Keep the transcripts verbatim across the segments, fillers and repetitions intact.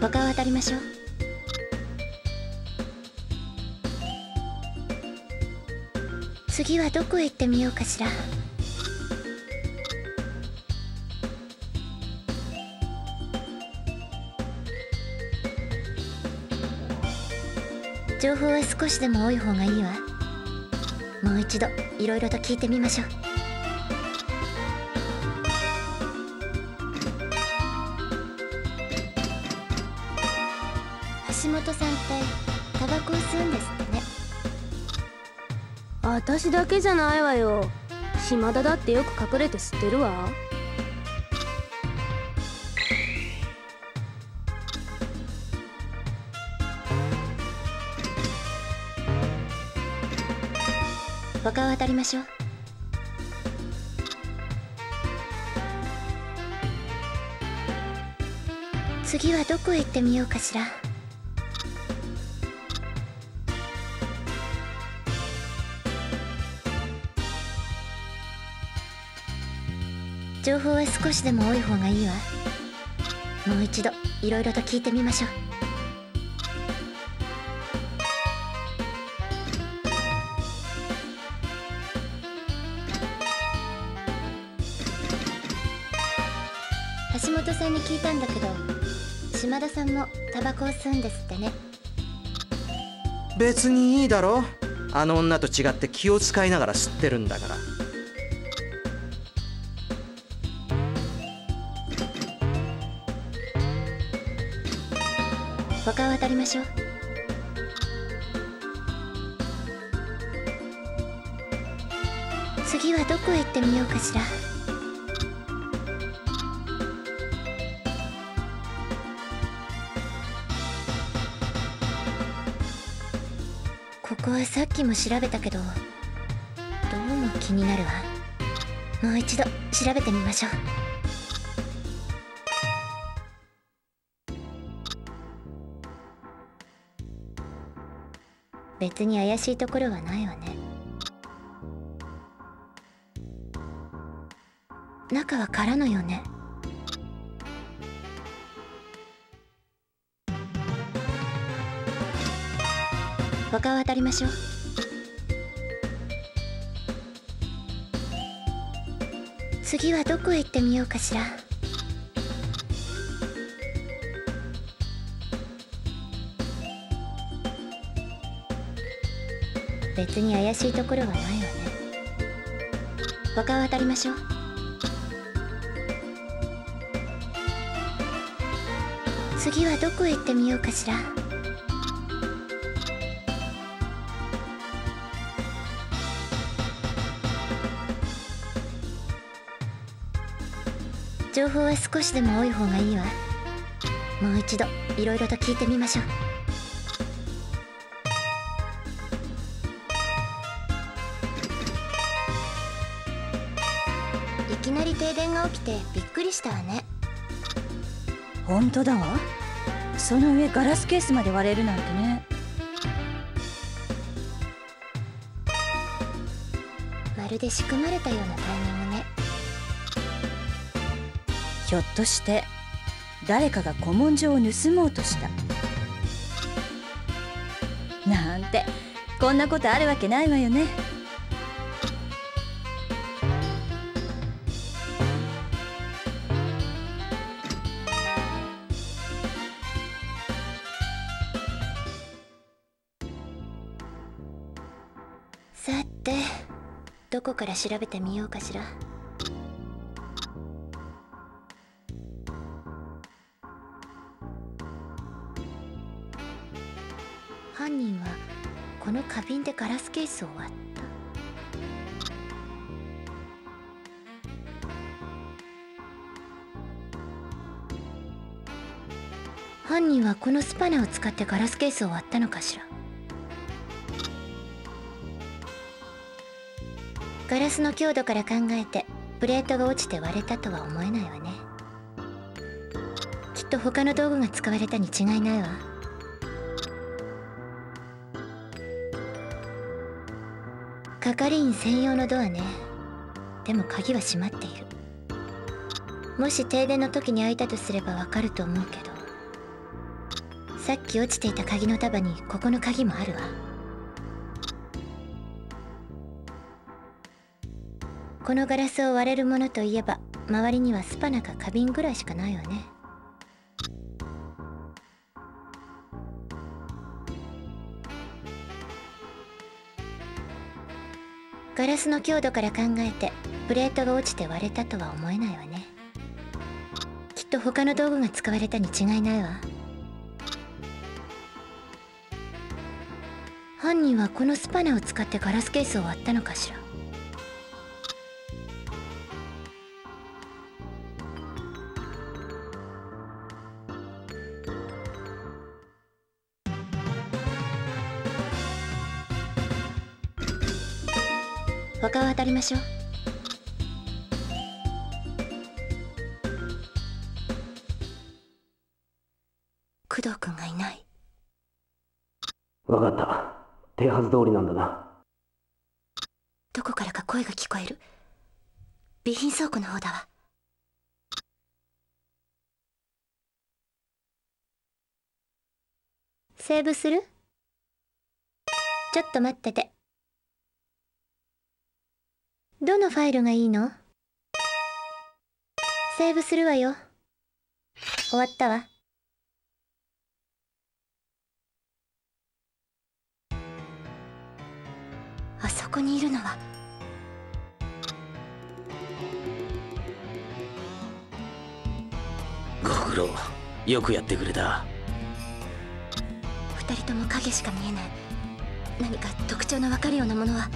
他を当たりましょう。次はどこへ行ってみようかしら。情報は少しでも多い方がいいわ。もう一度いろいろと聞いてみましょう。橋本さんってタバコを吸うんですってね。 私だけじゃないわよ。島田だってよく隠れて吸ってるわ。 他を当たりましょう。次はどこへ行ってみようかしら。情報は少しでも多い方がいいわ。もう一度いろいろと聞いてみましょう。橋本さんに聞いたんだけど、島田さんもタバコを吸うんですってね。 別にいいだろ。あの女と違って気を使いながら吸ってるんだから。 他を当たりましょう。次はどこへ行ってみようかしら。ここはさっきも調べたけど、どうも気になるわ。もう一度調べてみましょう。別に怪しいところはないわね。中は空のよね。他を当たりましょう。次はどこへ行ってみようかしら。別に怪しいところはないわね。他を当たりましょう。次はどこへ行ってみようかしら。情報は少しでも多い方がいいわ。もう一度いろいろと聞いてみましょう。いきなり停電が起きてびっくりしたわね。 本当だわ。その上ガラスケースまで割れるなんてね。 まるで仕組まれたようなタイミングね。 ひょっとして誰かが古文書を盗もうとしたなんて、こんなことあるわけないわよね。 さて、どこから調べてみようかしら。犯人はこの花瓶でガラスケースを割った。犯人はこのスパナを使ってガラスケースを割ったのかしら。ガラスの強度から考えてプレートが落ちて割れたとは思えないわね。きっと他の道具が使われたに違いないわ。係員専用のドアね。でも鍵は閉まっている。もし停電の時に開いたとすればわかると思うけど。 さっき落ちていた鍵の束にここの鍵もあるわ。このガラスを割れるものといえば周りにはスパナか花瓶ぐらいしかないわね。ガラスの強度から考えてプレートが落ちて割れたとは思えないわね。きっと他の道具が使われたに違いないわ。犯人はこのスパナを使ってガラスケースを割ったのかしら。他を当たりましょう。工藤君がいない。 わかった。手はず通りなんだな。 どこからか声が聞こえる。備品倉庫の方だわ。セーブする？ちょっと待ってて。どのファイルがいいの？セーブするわよ。終わったわ。あそこにいるのはご苦労。よくやってくれた。 二人とも影しか見えない。何か特徴のわかるようなものは。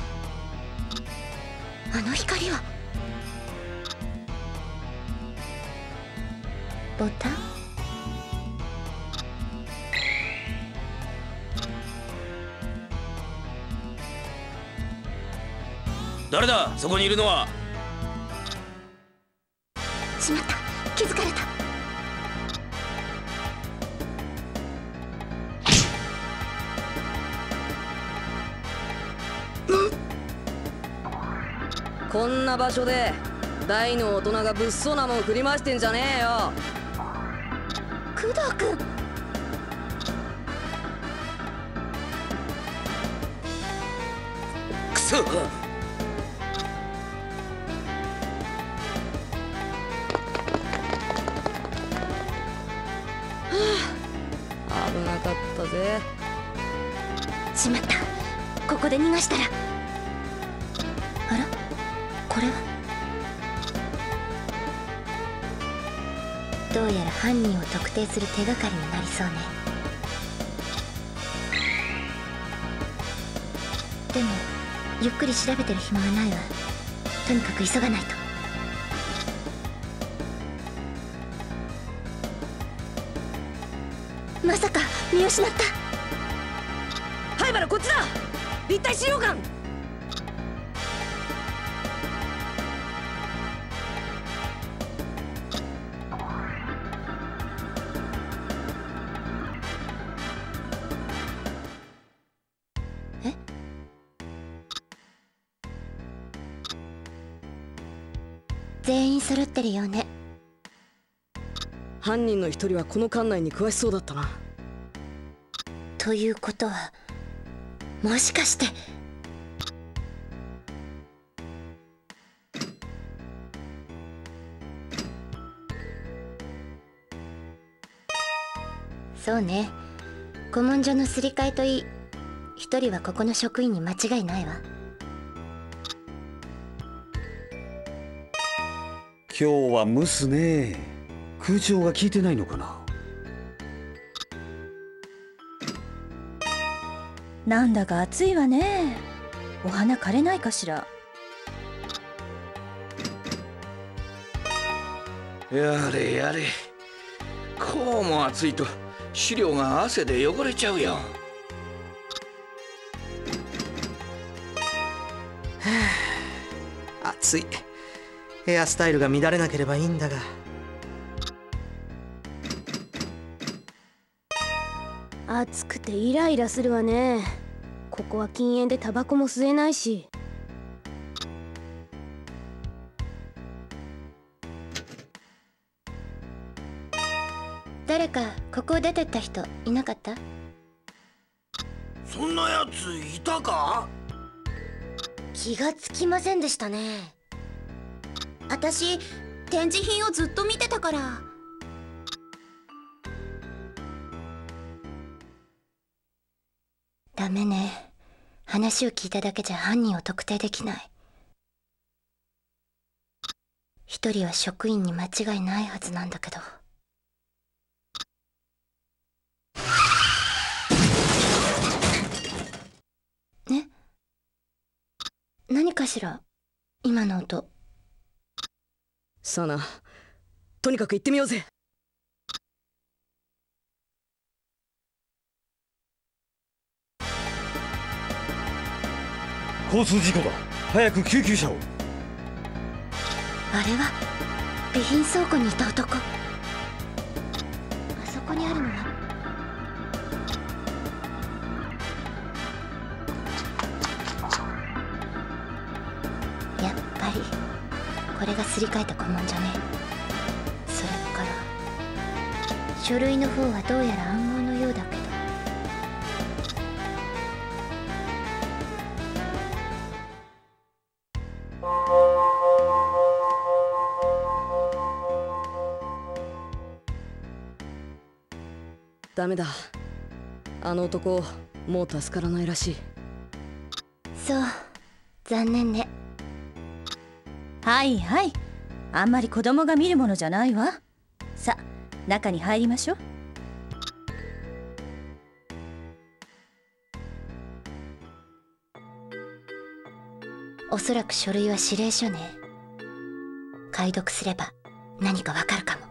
あの光はボタン？ 誰だそこにいるのは。 しまった、気づかれた。 こんな場所で大の大人が物騒なもん振り回してんじゃねえよ。 工藤君。 くそ。 危なかったぜ。 しまった、ここで逃がしたら。あら、これはどうやら犯人を特定する手がかりになりそうね。でもゆっくり調べてる暇はないわ。とにかく急がないと。まさか見失った。 灰原こっちだ。立体資料館。 え？全員揃ってるようね。 犯人の一人はこの館内に詳しそうだったな。 ということはもしかして。そうね、古文書のすり替えといい、一人はここの職員に間違いないわ。 今日は蒸すね。空調が効いてないのかな。 なんだか暑いわね。お花枯れないかしら。 やれやれ、こうも暑いと資料が汗で汚れちゃうよ。はあ、暑い。ヘアスタイルが乱れなければいいんだが。 暑くてイライラするわね。ここは禁煙でタバコも吸えないし。 誰かここを出てった人いなかった？ そんなやついたか？ 気がつきませんでしたね。私展示品をずっと見てたから。 ダメね。話を聞いただけじゃ犯人を特定できない。一人は職員に間違いないはずなんだけど。ね？何かしら今の音。 さあな、とにかく行ってみようぜ。 交通事故だ。早く救急車を。 あれは備品倉庫にいた男。あそこにあるのはやっぱりこれがすり替えた古文じゃね。それから書類の方はどうやら暗号のようだけど。 ダメだ、あの男もう助からないらしい。 そう、残念ね。 はいはい、あんまり子供が見るものじゃないわ。さあ中に入りましょう。 おそらく書類は指令書ね。解読すれば何かわかるかも。